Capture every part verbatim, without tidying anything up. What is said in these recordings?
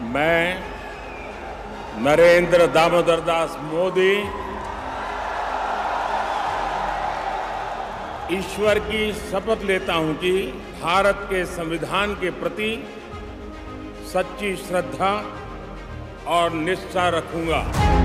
मैं नरेंद्र दामोदर दास मोदी ईश्वर की शपथ लेता हूं कि भारत के संविधान के प्रति सच्ची श्रद्धा और निष्ठा रखूंगा।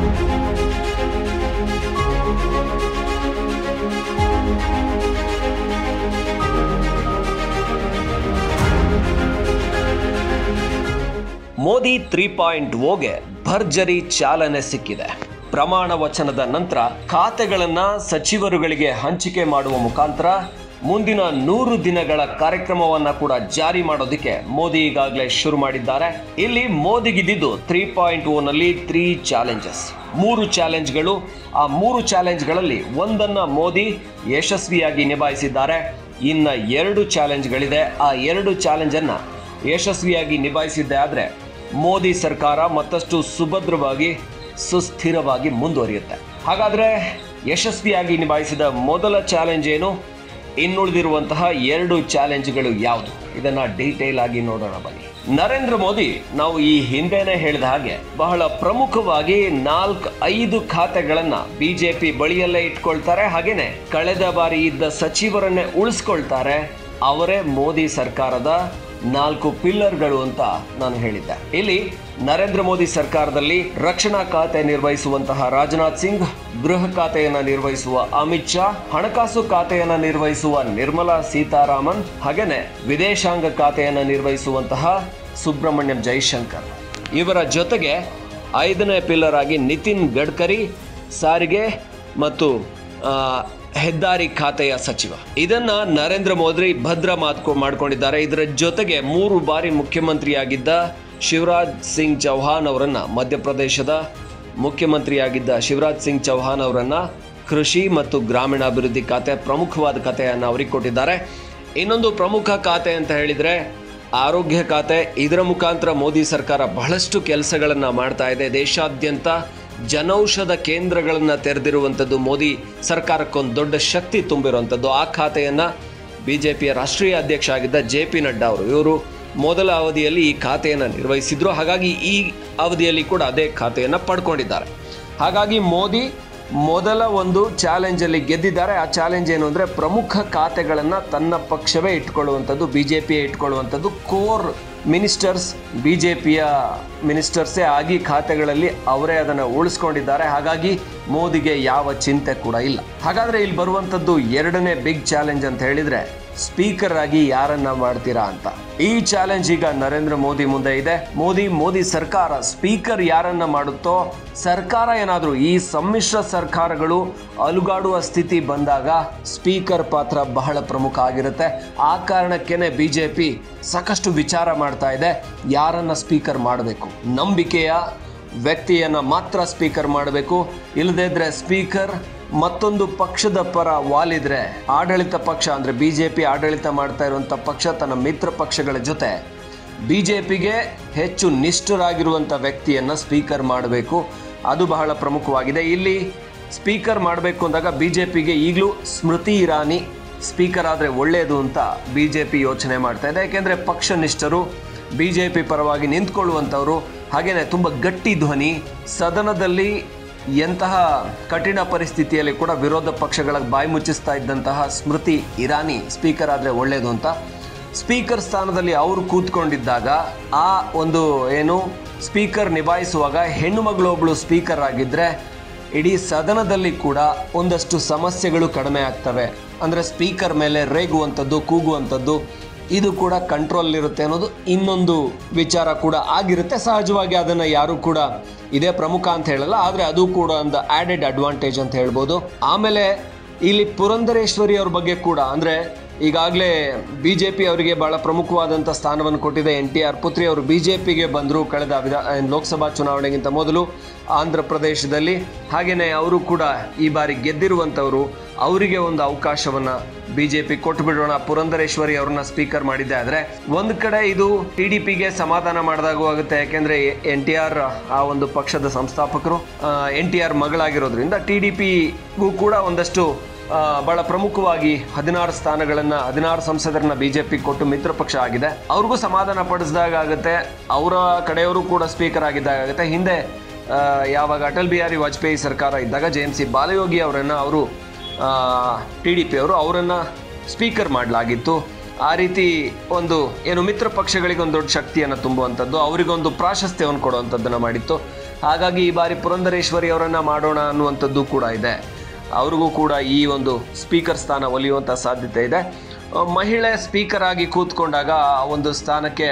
ಮೋದಿ ತ್ರೀ ಪಾಯಿಂಟ್ ಓಗೆ ಭರ್ಜರಿ ಚಾಲನೆ ಸಿಕ್ಕಿದೆ. ಪ್ರಮಾಣ ವಚನದ ನಂತರ ಖಾತೆಗಳನ್ನ ಸಚಿವರುಗಳಿಗೆ ಹಂಚಿಕೆ ಮಾಡುವ ಮುಖಾಂತರ ಮುಂದಿನ ನೂರು ದಿನಗಳ ಕಾರ್ಯಕ್ರಮವನ್ನ ಕೂಡ ಜಾರಿ ಮಾಡೋದಕ್ಕೆ ಮೋದಿ ಈಗಾಗಲೇ ಶುರು ಮಾಡಿದ್ದಾರೆ. ಇಲ್ಲಿ ಮೋದಿಗಿದ್ದು ತ್ರೀ ಪಾಯಿಂಟ್ ಓ ನಲ್ಲಿ ತ್ರೀ ಚಾಲೆಂಜಸ್, ಮೂರು ಚಾಲೆಂಜ್ಗಳು. ಆ ಮೂರು ಚಾಲೆಂಜ್ಗಳಲ್ಲಿ ಒಂದನ್ನ ಮೋದಿ ಯಶಸ್ವಿಯಾಗಿ ನಿಭಾಯಿಸಿದ್ದಾರೆ. ಇನ್ನ ಎರಡು ಚಾಲೆಂಜ್ಗಳಿದೆ. ಆ ಎರಡು ಚಾಲೆಂಜ್ ಅನ್ನ ಯಶಸ್ವಿಯಾಗಿ ನಿಭಾಯಿಸಿದ್ದೆ ಆದರೆ ಮೋದಿ ಸರ್ಕಾರ ಮತ್ತಷ್ಟು ಸುಭದ್ರವಾಗಿ ಸುಸ್ಥಿರವಾಗಿ ಮುಂದುವರಿಯುತ್ತೆ. ಹಾಗಾದ್ರೆ ಯಶಸ್ವಿಯಾಗಿ ನಿಭಾಯಿಸಿದ ಮೊದಲ ಚಾಲೆಂಜ್ ಏನು, ಇನ್ನುಳಿದಿರುವಂತಹ ಎರಡು ಚಾಲೆಂಜ್ಗಳು ಯಾವುದು, ಇದನ್ನ ಡೀಟೇಲ್ ಆಗಿ ನೋಡೋಣ ಬನ್ನಿ. ನರೇಂದ್ರ ಮೋದಿ ನಾವು ಈ ಹಿಂದೆನೆ ಹೇಳಿದ ಹಾಗೆ ಬಹಳ ಪ್ರಮುಖವಾಗಿ ನಾಲ್ಕು ಐದು ಖಾತೆಗಳನ್ನ ಬಿಜೆಪಿ ಬಳಿಯಲ್ಲೇ ಇಟ್ಕೊಳ್ತಾರೆ. ಹಾಗೇನೆ ಕಳೆದ ಬಾರಿ ಇದ್ದ ಸಚಿವರನ್ನೇ ಉಳಿಸ್ಕೊಳ್ತಾರೆ. ಅವರೇ ಮೋದಿ ಸರ್ಕಾರದ ನಾಲ್ಕು ಪಿಲ್ಲರ್ಗಳು ಅಂತ ನಾನು ಹೇಳಿದ್ದೆ. ಇಲ್ಲಿ ನರೇಂದ್ರ ಮೋದಿ ಸರ್ಕಾರದಲ್ಲಿ ರಕ್ಷಣಾ ಖಾತೆ ನಿರ್ವಹಿಸುವಂತಹ ರಾಜನಾಥ್ ಸಿಂಗ್, ಗೃಹ ಖಾತೆಯನ್ನ ನಿರ್ವಹಿಸುವ ಅಮಿತ್ ಶಾ, ಹಣಕಾಸು ಖಾತೆಯನ್ನ ನಿರ್ವಹಿಸುವ ನಿರ್ಮಲಾ ಸೀತಾರಾಮನ್, ಹಾಗೇನೆ ವಿದೇಶಾಂಗ ಖಾತೆಯನ್ನ ನಿರ್ವಹಿಸುವಂತಹ ಸುಬ್ರಹ್ಮಣ್ಯಂ ಜೈಶಂಕರ್. ಇವರ ಜೊತೆಗೆ ಐದನೇ ಪಿಲ್ಲರ್ ಆಗಿ ನಿತಿನ್ ಗಡ್ಕರಿ, ಸಾರಿಗೆ ಮತ್ತು ಹೆದ್ದಾರಿ ಖಾತೆಯ ಸಚಿವ. ಇದನ್ನ ನರೇಂದ್ರ ಮೋದಿ ಭದ್ರ ಮಾತು ಮಾಡ್ಕೊಂಡಿದ್ದಾರೆ. ಇದರ ಜೊತೆಗೆ ಮೂರು ಬಾರಿ ಮುಖ್ಯಮಂತ್ರಿಯಾಗಿದ್ದ ಶಿವರಾಜ್ ಸಿಂಗ್ ಚೌಹಾಣ್ ಅವರನ್ನ, ಮಧ್ಯಪ್ರದೇಶದ ಮುಖ್ಯಮಂತ್ರಿಯಾಗಿದ್ದ ಶಿವರಾಜ್ ಸಿಂಗ್ ಚೌಹಾಣ್ ಅವರನ್ನ ಕೃಷಿ ಮತ್ತು ಗ್ರಾಮೀಣಾಭಿವೃದ್ಧಿ ಖಾತೆ ಪ್ರಮುಖವಾದ ಖಾತೆಯನ್ನು ಅವರಿಗೆ ಕೊಟ್ಟಿದ್ದಾರೆ. ಇನ್ನೊಂದು ಪ್ರಮುಖ ಖಾತೆ ಅಂತ ಹೇಳಿದ್ರೆ ಆರೋಗ್ಯ ಖಾತೆ. ಇದರ ಮುಖಾಂತರ ಮೋದಿ ಸರ್ಕಾರ ಬಹಳಷ್ಟು ಕೆಲಸಗಳನ್ನ ಮಾಡ್ತಾ ಇದೆ. ದೇಶಾದ್ಯಂತ ಜನೌಷಧ ಕೇಂದ್ರಗಳನ್ನು ತೆರೆದಿರುವಂಥದ್ದು ಮೋದಿ ಸರ್ಕಾರಕ್ಕೊಂದು ದೊಡ್ಡ ಶಕ್ತಿ ತುಂಬಿರುವಂಥದ್ದು. ಆ ಖಾತೆಯನ್ನು ಬಿಜೆಪಿಯ ರಾಷ್ಟ್ರೀಯ ಅಧ್ಯಕ್ಷ ಆಗಿದ್ದ ಜೆ ಪಿ ನಡ್ಡಾ ಅವರು ಇವರು ಮೊದಲ ಅವಧಿಯಲ್ಲಿ ಈ ಖಾತೆಯನ್ನು ನಿರ್ವಹಿಸಿದ್ರು. ಹಾಗಾಗಿ ಈ ಅವಧಿಯಲ್ಲಿ ಕೂಡ ಅದೇ ಖಾತೆಯನ್ನು ಪಡ್ಕೊಂಡಿದ್ದಾರೆ. ಹಾಗಾಗಿ ಮೋದಿ ಮೊದಲ ಒಂದು ಚಾಲೆಂಜಲ್ಲಿ ಗೆದ್ದಿದ್ದಾರೆ. ಆ ಚಾಲೆಂಜ್ ಏನು ಅಂದರೆ ಪ್ರಮುಖ ಖಾತೆಗಳನ್ನು ತನ್ನ ಪಕ್ಷವೇ ಇಟ್ಕೊಳ್ಳುವಂಥದ್ದು, ಬಿ ಜೆ ಪಿಯೇ ಇಟ್ಕೊಳ್ಳುವಂಥದ್ದು. ಕೋರ್ ಮಿನಿಸ್ಟರ್ಸ್ ಬಿ ಜೆ ಪಿಯ ಮಿನಿಸ್ಟರ್ಸೇ ಆಗಿ ಖಾತೆಗಳಲ್ಲಿ ಅವರೇ ಅದನ್ನು ಉಳಿಸ್ಕೊಂಡಿದ್ದಾರೆ. ಹಾಗಾಗಿ ಮೋದಿಗೆ ಯಾವ ಚಿಂತೆ ಕೂಡ ಇಲ್ಲ. ಹಾಗಾದರೆ ಇಲ್ಲಿ ಬರುವಂಥದ್ದು ಎರಡನೇ ಬಿಗ್ ಚಾಲೆಂಜ್ ಅಂತ ಹೇಳಿದರೆ ಸ್ಪೀಕರ್ ಆಗಿ ಯಾರನ್ನ ಮಾಡ್ತೀರಾ ಅಂತ. ಈ ಚಾಲೆಂಜ್ ಈಗ ನರೇಂದ್ರ ಮೋದಿ ಮುಂದೆ ಇದೆ. ಮೋದಿ ಮೋದಿ ಸರ್ಕಾರ ಸ್ಪೀಕರ್ ಯಾರನ್ನ ಮಾಡುತ್ತೋ, ಸರ್ಕಾರ ಏನಾದರೂ ಈ ಸಮ್ಮಿಶ್ರ ಸರ್ಕಾರಗಳು ಅಲುಗಾಡುವ ಸ್ಥಿತಿ ಬಂದಾಗ ಸ್ಪೀಕರ್ ಪಾತ್ರ ಬಹಳ ಪ್ರಮುಖ ಆಗಿರುತ್ತೆ. ಆ ಕಾರಣಕ್ಕೇನೆ ಬಿಜೆಪಿ ಸಾಕಷ್ಟು ವಿಚಾರ ಮಾಡ್ತಾ ಇದೆ, ಯಾರನ್ನ ಸ್ಪೀಕರ್ ಮಾಡಬೇಕು. ನಂಬಿಕೆಯ ವ್ಯಕ್ತಿಯನ್ನ ಮಾತ್ರ ಸ್ಪೀಕರ್ ಮಾಡಬೇಕು, ಇಲ್ಲದೇ ಇದ್ರೆ ಸ್ಪೀಕರ್ ಮತ್ತೊಂದು ಪಕ್ಷದ ಪರ ವಾಲಿದ್ರೆ, ಆಡಳಿತ ಪಕ್ಷ ಅಂದರೆ ಬಿ ಜೆ ಪಿ ಆಡಳಿತ ಮಾಡ್ತಾ ಇರುವಂಥ ಪಕ್ಷ ತನ್ನ ಮಿತ್ರ ಪಕ್ಷಗಳ ಜೊತೆ ಬಿ ಜೆ ಪಿಗೆ ಹೆಚ್ಚು ನಿಷ್ಠರಾಗಿರುವಂಥ ವ್ಯಕ್ತಿಯನ್ನು ಸ್ಪೀಕರ್ ಮಾಡಬೇಕು. ಅದು ಬಹಳ ಪ್ರಮುಖವಾಗಿದೆ. ಇಲ್ಲಿ ಸ್ಪೀಕರ್ ಮಾಡಬೇಕು ಅಂದಾಗ ಬಿ ಜೆ ಪಿಗೆ ಈಗಲೂ ಸ್ಮೃತಿ ಇರಾನಿ ಸ್ಪೀಕರ್ ಆದರೆ ಒಳ್ಳೆಯದು ಅಂತ ಬಿ ಜೆ ಪಿ ಯೋಚನೆ ಮಾಡ್ತಾ ಇದೆ. ಯಾಕೆಂದರೆ ಪಕ್ಷ ನಿಷ್ಠರು, ಬಿ ಜೆ ಪಿ ಪರವಾಗಿ ನಿಂತ್ಕೊಳ್ಳುವಂಥವ್ರು, ಹಾಗೆಯೇ ತುಂಬ ಗಟ್ಟಿ ಧ್ವನಿ, ಸದನದಲ್ಲಿ ಎಂತಹ ಕಠಿಣ ಪರಿಸ್ಥಿತಿಯಲ್ಲಿ ಕೂಡ ವಿರೋಧ ಪಕ್ಷಗಳ ಬಾಯಿ ಮುಚ್ಚಿಸ್ತಾ ಇದ್ದಂತಹ ಸ್ಮೃತಿ ಇರಾನಿ ಸ್ಪೀಕರ್ ಆದರೆ ಒಳ್ಳೆಯದು ಅಂತ. ಸ್ಪೀಕರ್ ಸ್ಥಾನದಲ್ಲಿ ಅವರು ಕೂತ್ಕೊಂಡಿದ್ದಾಗ ಆ ಒಂದು ಏನು ಸ್ಪೀಕರ್ ನಿಭಾಯಿಸುವಾಗ ಹೆಣ್ಣು ಮಗಳೊಬ್ಬಳು ಸ್ಪೀಕರ್ ಆಗಿದ್ದರೆ ಇಡೀ ಸದನದಲ್ಲಿ ಕೂಡ ಒಂದಷ್ಟು ಸಮಸ್ಯೆಗಳು ಕಡಿಮೆ ಆಗ್ತವೆ. ಅಂದರೆ ಸ್ಪೀಕರ್ ಮೇಲೆ ರೇಗುವಂಥದ್ದು, ಕೂಗುವಂಥದ್ದು ಇದು ಕೂಡ ಕಂಟ್ರೋಲ್ ಇರುತ್ತೆ ಅನ್ನೋದು ಇನ್ನೊಂದು ವಿಚಾರ ಕೂಡ ಆಗಿರುತ್ತೆ. ಸಹಜವಾಗಿ ಅದನ್ನು ಯಾರು ಕೂಡ ಇದೇ ಪ್ರಮುಖ ಅಂತ ಹೇಳಲ್ಲ, ಆದರೆ ಅದು ಕೂಡ ಒಂದು ಆ್ಯಡೆಡ್ ಅಡ್ವಾಂಟೇಜ್ ಅಂತ ಹೇಳ್ಬೋದು. ಆಮೇಲೆ ಇಲ್ಲಿ ಪುರಂದರೇಶ್ವರಿ ಅವ್ರ ಬಗ್ಗೆ ಕೂಡ, ಅಂದರೆ ಈಗಾಗಲೇ ಬಿ ಜೆ ಪಿ ಅವರಿಗೆ ಭಾಳ ಪ್ರಮುಖವಾದಂಥ ಸ್ಥಾನವನ್ನು ಕೊಟ್ಟಿದೆ. ಎನ್ ಟಿ ಆರ್ ಪುತ್ರಿ ಅವರು ಬಿ ಜೆ ಪಿಗೆ ಬಂದರು ಕಳೆದ ವಿಧಾ ಲೋಕಸಭಾ ಚುನಾವಣೆಗಿಂತ ಮೊದಲು ಆಂಧ್ರ ಪ್ರದೇಶದಲ್ಲಿ. ಹಾಗೆಯೇ ಅವರು ಕೂಡ ಈ ಬಾರಿ ಗೆದ್ದಿರುವಂಥವರು. ಅವರಿಗೆ ಒಂದು ಅವಕಾಶವನ್ನು ಬಿ ಜೆ ಪಿ ಕೊಟ್ಟು ಬಿಡೋಣ, ಪುರಂದರೇಶ್ವರಿ ಅವ್ರನ್ನ ಸ್ಪೀಕರ್ ಮಾಡಿದ್ದೆ ಆದರೆ ಒಂದು ಕಡೆ ಇದು ಟಿ ಡಿ ಪಿಗೆ ಸಮಾಧಾನ ಮಾಡಿದಾಗೂ ಆಗುತ್ತೆ. ಯಾಕೆಂದರೆ ಎನ್ ಟಿ ಆರ್ ಆ ಒಂದು ಪಕ್ಷದ ಸಂಸ್ಥಾಪಕರು, ಎನ್ ಟಿ ಆರ್ ಮಗಳಾಗಿರೋದ್ರಿಂದ ಟಿ ಡಿ ಪಿಗೂ ಕೂಡ ಒಂದಷ್ಟು ಬಹಳ ಪ್ರಮುಖವಾಗಿ ಹದಿನಾರು ಸ್ಥಾನಗಳನ್ನು ಹದಿನಾರು ಸಂಸದರನ್ನ ಬಿಜೆಪಿ ಕೊಟ್ಟು ಮಿತ್ರ ಪಕ್ಷ ಆಗಿದೆ. ಅವ್ರಿಗೂ ಸಮಾಧಾನ ಪಡಿಸಿದಾಗ ಆಗುತ್ತೆ, ಅವರ ಕಡೆಯವರು ಕೂಡ ಸ್ಪೀಕರ್ ಆಗಿದ್ದಾಗ ಆಗುತ್ತೆ. ಹಿಂದೆ ಯಾವಾಗ ಅಟಲ್ ಬಿಹಾರಿ ವಾಜಪೇಯಿ ಸರ್ಕಾರ ಇದ್ದಾಗ ಜೆ ಎಂ ಸಿ ಬಾಲಯೋಗಿ ಅವರನ್ನು ಅವರು ಟಿ ಡಿ ಪಿ ಅವರು ಅವರನ್ನು ಸ್ಪೀಕರ್ ಮಾಡಲಾಗಿತ್ತು. ಆ ರೀತಿ ಒಂದು ಏನು ಮಿತ್ರ ಪಕ್ಷಗಳಿಗೆ ಒಂದು ದೊಡ್ಡ ಶಕ್ತಿಯನ್ನು ತುಂಬುವಂಥದ್ದು, ಅವರಿಗೊಂದು ಪ್ರಾಶಸ್ತ್ಯವನ್ನು ಕೊಡುವಂಥದ್ದನ್ನು ಮಾಡಿತ್ತು. ಹಾಗಾಗಿ ಈ ಬಾರಿ ಪುರಂದರೇಶ್ವರಿ ಅವರನ್ನು ಮಾಡೋಣ ಅನ್ನುವಂಥದ್ದು ಕೂಡ ಇದೆ. ಅವ್ರಿಗೂ ಕೂಡ ಈ ಒಂದು ಸ್ಪೀಕರ್ ಸ್ಥಾನ ಒಲಿಯುವಂಥ ಸಾಧ್ಯತೆ ಇದೆ. ಮಹಿಳೆ ಸ್ಪೀಕರ್ ಆಗಿ ಕೂತ್ಕೊಂಡಾಗ ಆ ಒಂದು ಸ್ಥಾನಕ್ಕೆ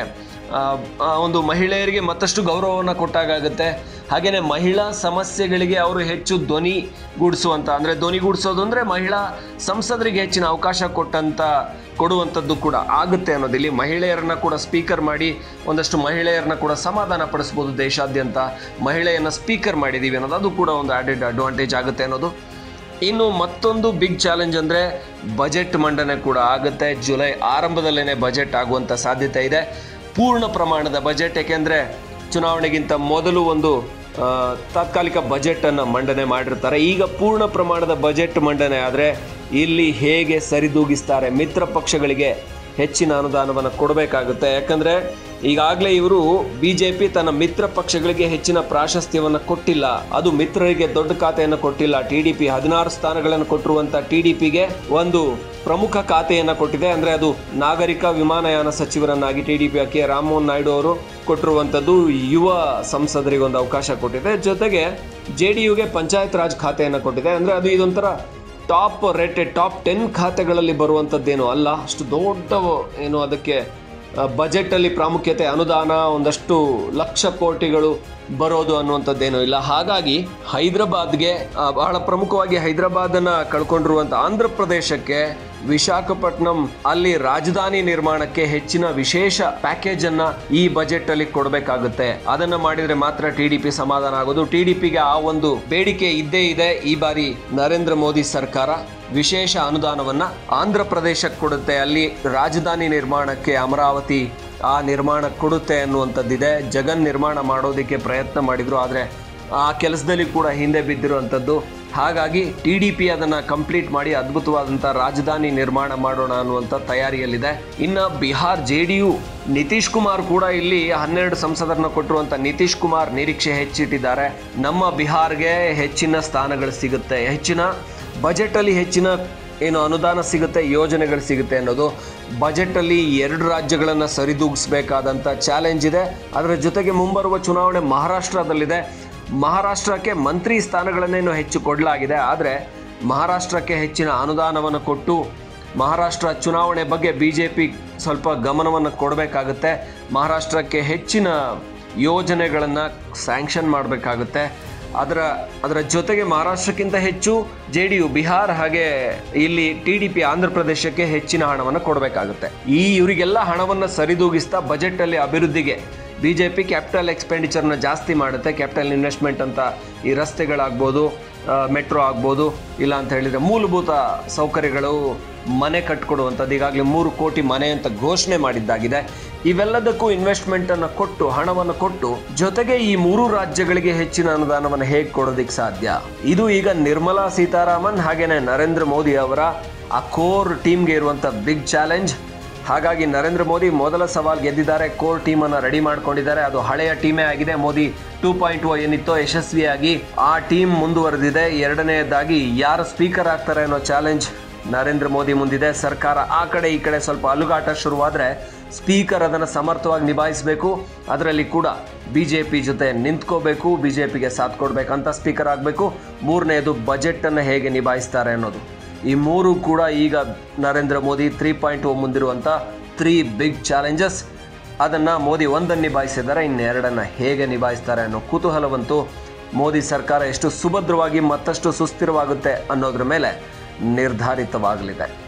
ಒಂದು ಮಹಿಳೆಯರಿಗೆ ಮತ್ತಷ್ಟು ಗೌರವವನ್ನು ಕೊಟ್ಟಾಗುತ್ತೆ. ಹಾಗೆಯೇ ಮಹಿಳಾ ಸಮಸ್ಯೆಗಳಿಗೆ ಅವರು ಹೆಚ್ಚು ಧ್ವನಿಗೂಡಿಸುವಂಥ, ಅಂದರೆ ಧ್ವನಿಗೂಡಿಸೋದು ಅಂದರೆ ಮಹಿಳಾ ಸಂಸದರಿಗೆ ಹೆಚ್ಚಿನ ಅವಕಾಶ ಕೊಟ್ಟಂಥ ಕೊಡುವಂಥದ್ದು ಕೂಡ ಆಗುತ್ತೆ ಅನ್ನೋದಿಲ್ಲಿ. ಮಹಿಳೆಯರನ್ನ ಕೂಡ ಸ್ಪೀಕರ್ ಮಾಡಿ ಒಂದಷ್ಟು ಮಹಿಳೆಯರನ್ನ ಕೂಡ ಸಮಾಧಾನ ಪಡಿಸ್ಬೋದು. ದೇಶಾದ್ಯಂತ ಮಹಿಳೆಯನ್ನು ಸ್ಪೀಕರ್ ಮಾಡಿದ್ದೀವಿ ಅನ್ನೋದು ಅದು ಕೂಡ ಒಂದು ಆ್ಯಡೆಡ್ ಅಡ್ವಾಂಟೇಜ್ ಆಗುತ್ತೆ ಅನ್ನೋದು. ಇನ್ನು ಮತ್ತೊಂದು ಬಿಗ್ ಚಾಲೆಂಜ್ ಅಂದರೆ ಬಜೆಟ್ ಮಂಡನೆ ಕೂಡ ಆಗುತ್ತೆ. ಜುಲೈ ಆರಂಭದಲ್ಲೇ ಬಜೆಟ್ ಆಗುವಂಥ ಸಾಧ್ಯತೆ ಇದೆ. ಪೂರ್ಣ ಪ್ರಮಾಣದ ಬಜೆಟ್, ಏಕೆಂದರೆ ಚುನಾವಣೆಗಿಂತ ಮೊದಲು ಒಂದು ತಾತ್ಕಾಲಿಕ ಬಜೆಟನ್ನು ಮಂಡನೆ ಮಾಡಿರ್ತಾರೆ. ಈಗ ಪೂರ್ಣ ಪ್ರಮಾಣದ ಬಜೆಟ್ ಮಂಡನೆ ಆದರೆ ಇಲ್ಲಿ ಹೇಗೆ ಸರಿದೂಗಿಸ್ತಾರೆ, ಮಿತ್ರ ಪಕ್ಷಗಳಿಗೆ ಹೆಚ್ಚಿನ ಅನುದಾನವನ್ನು ಕೊಡಬೇಕಾಗುತ್ತೆ. ಯಾಕಂದರೆ ಈಗಾಗಲೇ ಇವರು ಬಿ ಜೆ ಪಿ ತನ್ನ ಮಿತ್ರ ಪಕ್ಷಗಳಿಗೆ ಹೆಚ್ಚಿನ ಪ್ರಾಶಸ್ತ್ಯವನ್ನು ಕೊಟ್ಟಿಲ್ಲ, ಅದು ಮಿತ್ರರಿಗೆ ದೊಡ್ಡ ಖಾತೆಯನ್ನು ಕೊಟ್ಟಿಲ್ಲ. ಟಿ ಡಿ ಪಿ ಹದಿನಾರು ಸ್ಥಾನಗಳನ್ನು ಕೊಟ್ಟಿರುವಂಥ ಟಿ ಡಿ ಪಿಗೆ ಒಂದು ಪ್ರಮುಖ ಖಾತೆಯನ್ನು ಕೊಟ್ಟಿದೆ. ಅಂದರೆ ಅದು ನಾಗರಿಕ ವಿಮಾನಯಾನ ಸಚಿವರನ್ನಾಗಿ T D P K Rammohan Naidu ಅವರು ಕೊಟ್ಟಿರುವಂಥದ್ದು ಯುವ ಸಂಸದರಿಗೆ ಒಂದು ಅವಕಾಶ ಕೊಟ್ಟಿದೆ. ಜೊತೆಗೆ ಜೆ ಡಿ ಯುಗೆ ಪಂಚಾಯತ್ ರಾಜ್ ಖಾತೆಯನ್ನು ಕೊಟ್ಟಿದೆ. ಅಂದರೆ ಅದು ಇದೊಂಥರ ಟಾಪ್ ರೇಟೆಡ್ ಟಾಪ್ ಟೆನ್ ಖಾತೆಗಳಲ್ಲಿ ಬರುವಂಥದ್ದೇನು ಅಲ್ಲ. ಅಷ್ಟು ದೊಡ್ಡ ಏನು ಅದಕ್ಕೆ ಬಜೆಟಲ್ಲಿ ಪ್ರಾಮುಖ್ಯತೆ, ಅನುದಾನ ಒಂದಷ್ಟು ಲಕ್ಷ ಕೋಟಿಗಳು ಬರೋದು ಅನ್ನುವಂಥದ್ದೇನೂ ಇಲ್ಲ. ಹಾಗಾಗಿ ಹೈದರಾಬಾದ್ಗೆ ಬಹಳ ಪ್ರಮುಖವಾಗಿ ಹೈದರಾಬಾದನ್ನು ಕಳ್ಕೊಂಡಿರುವಂಥ ಆಂಧ್ರ ಪ್ರದೇಶಕ್ಕೆ ವಿಶಾಖಪಟ್ಟಣಂ ಅಲ್ಲಿ ರಾಜಧಾನಿ ನಿರ್ಮಾಣಕ್ಕೆ ಹೆಚ್ಚಿನ ವಿಶೇಷ ಪ್ಯಾಕೇಜ್ ಅನ್ನ ಈ ಬಜೆಟ್ ಅಲ್ಲಿ ಕೊಡಬೇಕಾಗುತ್ತೆ. ಅದನ್ನ ಮಾಡಿದ್ರೆ ಮಾತ್ರ ಟಿ ಡಿ ಪಿ ಸಮಾಧಾನ ಆಗೋದು. ಟಿ ಡಿ ಪಿಗೆ ಆ ಒಂದು ಬೇಡಿಕೆ ಇದ್ದೇ ಇದೆ. ಈ ಬಾರಿ ನರೇಂದ್ರ ಮೋದಿ ಸರ್ಕಾರ ವಿಶೇಷ ಅನುದಾನವನ್ನ ಆಂಧ್ರ ಪ್ರದೇಶಕ್ಕೆ ಕೊಡುತ್ತೆ. ಅಲ್ಲಿ ರಾಜಧಾನಿ ನಿರ್ಮಾಣಕ್ಕೆ ಅಮರಾವತಿ ಆ ನಿರ್ಮಾಣ ಕೊಡುತ್ತೆ ಅನ್ನುವಂಥದ್ದಿದೆ. ಜಗನ್ ನಿರ್ಮಾಣ ಮಾಡೋದಕ್ಕೆ ಪ್ರಯತ್ನ ಮಾಡಿದ್ರು, ಆದರೆ ಆ ಕೆಲಸದಲ್ಲಿ ಕೂಡ ಹಿಂದೆ ಬಿದ್ದಿರುವಂಥದ್ದು. ಹಾಗಾಗಿ ಟಿ ಡಿ ಪಿ ಅದನ್ನು ಕಂಪ್ಲೀಟ್ ಮಾಡಿ ಅದ್ಭುತವಾದಂಥ ರಾಜಧಾನಿ ನಿರ್ಮಾಣ ಮಾಡೋಣ ಅನ್ನುವಂಥ ತಯಾರಿಯಲ್ಲಿದೆ. ಇನ್ನು Bihar J D U Nitish Kumar ಕೂಡ ಇಲ್ಲಿ ಹನ್ನೆರಡು ಸಂಸದರನ್ನ ಕೊಟ್ಟಿರುವಂಥ ನಿತೀಶ್ ಕುಮಾರ್ ನಿರೀಕ್ಷೆ ಹೆಚ್ಚಿಟ್ಟಿದ್ದಾರೆ. ನಮ್ಮ ಬಿಹಾರ್ಗೆ ಹೆಚ್ಚಿನ ಸ್ಥಾನಗಳು ಸಿಗುತ್ತೆ, ಹೆಚ್ಚಿನ ಬಜೆಟಲ್ಲಿ ಹೆಚ್ಚಿನ ಏನು ಅನುದಾನ ಸಿಗುತ್ತೆ, ಯೋಜನೆಗಳು ಸಿಗುತ್ತೆ ಅನ್ನೋದು. ಬಜೆಟಲ್ಲಿ ಎರಡು ರಾಜ್ಯಗಳನ್ನು ಸರಿದೂಗಿಸಬೇಕಾದಂಥ ಚಾಲೆಂಜ್ ಇದೆ. ಅದರ ಜೊತೆಗೆ ಮುಂಬರುವ ಚುನಾವಣೆ ಮಹಾರಾಷ್ಟ್ರದಲ್ಲಿದೆ. ಮಹಾರಾಷ್ಟ್ರಕ್ಕೆ ಮಂತ್ರಿ ಸ್ಥಾನಗಳನ್ನೇನು ಹೆಚ್ಚು ಕೊಡಲಾಗಿದೆ, ಆದರೆ ಮಹಾರಾಷ್ಟ್ರಕ್ಕೆ ಹೆಚ್ಚಿನ ಅನುದಾನವನ್ನು ಕೊಟ್ಟು ಮಹಾರಾಷ್ಟ್ರ ಚುನಾವಣೆ ಬಗ್ಗೆ ಬಿ ಜೆ ಪಿ ಸ್ವಲ್ಪ ಗಮನವನ್ನು ಕೊಡಬೇಕಾಗುತ್ತೆ. ಮಹಾರಾಷ್ಟ್ರಕ್ಕೆ ಹೆಚ್ಚಿನ ಯೋಜನೆಗಳನ್ನು ಸ್ಯಾಂಕ್ಷನ್ ಮಾಡಬೇಕಾಗುತ್ತೆ. ಅದರ ಅದರ ಜೊತೆಗೆ ಮಹಾರಾಷ್ಟ್ರಕ್ಕಿಂತ ಹೆಚ್ಚು ಜೆ ಡಿ ಯು ಬಿಹಾರ್ ಹಾಗೆ ಇಲ್ಲಿ ಟಿ ಡಿ ಪಿ ಆಂಧ್ರ ಪ್ರದೇಶಕ್ಕೆ ಹೆಚ್ಚಿನ ಹಣವನ್ನು ಕೊಡಬೇಕಾಗುತ್ತೆ. ಈ ಇವರಿಗೆಲ್ಲ ಹಣವನ್ನು ಸರಿದೂಗಿಸ್ತಾ ಬಜೆಟಲ್ಲಿ ಅಭಿವೃದ್ಧಿಗೆ ಬಿ ಜೆ ಪಿ ಕ್ಯಾಪಿಟಲ್ ಎಕ್ಸ್ಪೆಂಡಿಚರ್ನ ಜಾಸ್ತಿ ಮಾಡುತ್ತೆ. ಕ್ಯಾಪಿಟಲ್ ಇನ್ವೆಸ್ಟ್ಮೆಂಟ್ ಅಂತ ಈ ರಸ್ತೆಗಳಾಗ್ಬೋದು, ಮೆಟ್ರೋ ಆಗ್ಬೋದು, ಇಲ್ಲ ಅಂತ ಹೇಳಿದರೆ ಮೂಲಭೂತ ಸೌಕರ್ಯಗಳು, ಮನೆ ಕಟ್ಕೊಡುವಂಥದ್ದು. ಈಗಾಗಲೇ ಮೂರು ಕೋಟಿ ಮನೆ ಅಂತ ಘೋಷಣೆ ಮಾಡಿದ್ದಾಗಿದೆ. ಇವೆಲ್ಲದಕ್ಕೂ ಇನ್ವೆಸ್ಟ್ಮೆಂಟನ್ನು ಕೊಟ್ಟು ಹಣವನ್ನು ಕೊಟ್ಟು ಜೊತೆಗೆ ಈ ಮೂರು ರಾಜ್ಯಗಳಿಗೆ ಹೆಚ್ಚಿನ ಅನುದಾನವನ್ನು ಹೇಗೆ ಕೊಡೋದಕ್ಕೆ ಸಾಧ್ಯ? ಇದು ಈಗ ನಿರ್ಮಲಾ ಸೀತಾರಾಮನ್ ಹಾಗೇನೆ ನರೇಂದ್ರ ಮೋದಿ ಅವರ ಆ ಕೋರ್ ಟೀಮ್ಗೆ ಇರುವಂಥ ಬಿಗ್ ಚಾಲೆಂಜ್. ಹಾಗಾಗಿ ನರೇಂದ್ರ ಮೋದಿ ಮೊದಲ ಸವಾಲ್ ಗೆದ್ದಿದ್ದಾರೆ, ಕೋರ್ ಟೀಮನ್ನು ರೆಡಿ ಮಾಡ್ಕೊಂಡಿದ್ದಾರೆ. ಅದು ಹಳೆಯ ಟೀಮೇ ಆಗಿದೆ. ಮೋದಿ ಟೂ ಪಾಯಿಂಟ್ ಓ ಏನಿತ್ತೋ ಯಶಸ್ವಿಯಾಗಿ ಆ ಟೀಮ್ ಮುಂದುವರೆದಿದೆ. ಎರಡನೆಯದಾಗಿ ಯಾರು ಸ್ಪೀಕರ್ ಆಗ್ತಾರೆ ಅನ್ನೋ ಚಾಲೆಂಜ್ ನರೇಂದ್ರ ಮೋದಿ ಮುಂದಿದೆ. ಸರ್ಕಾರ ಆ ಕಡೆ ಈ ಕಡೆ ಸ್ವಲ್ಪ ಅಲುಗಾಟ ಶುರುವಾದರೆ ಸ್ಪೀಕರ್ ಅದನ್ನು ಸಮರ್ಥವಾಗಿ ನಿಭಾಯಿಸಬೇಕು. ಅದರಲ್ಲಿ ಕೂಡ ಬಿ ಜೆ ಪಿ ಜೊತೆ ನಿಂತ್ಕೋಬೇಕು, ಬಿ ಜೆ ಪಿಗೆ ಸಾಥ್ ಕೊಡಬೇಕಂತ ಸ್ಪೀಕರ್ ಆಗಬೇಕು. ಮೂರನೆಯದು ಬಜೆಟನ್ನು ಹೇಗೆ ನಿಭಾಯಿಸ್ತಾರೆ ಅನ್ನೋದು. ಈ ಮೂರು ಕೂಡ ಈಗ Narendra Modi three point O ಮುಂದಿರುವಂಥ ತ್ರೀ ಬಿಗ್ ಚಾಲೆಂಜಸ್. ಅದನ್ನು ಮೋದಿ ಒಂದನ್ನು ನಿಭಾಯಿಸಿದ್ದಾರೆ, ಇನ್ನೆರಡನ್ನು ಹೇಗೆ ನಿಭಾಯಿಸ್ತಾರೆ ಅನ್ನೋ ಕುತೂಹಲವಂತೂ ಮೋದಿ ಸರ್ಕಾರ ಎಷ್ಟು ಸುಭದ್ರವಾಗಿ ಮತ್ತಷ್ಟು ಸುಸ್ಥಿರವಾಗುತ್ತೆ ಅನ್ನೋದ್ರ ಮೇಲೆ ನಿರ್ಧಾರಿತವಾಗಲಿದೆ.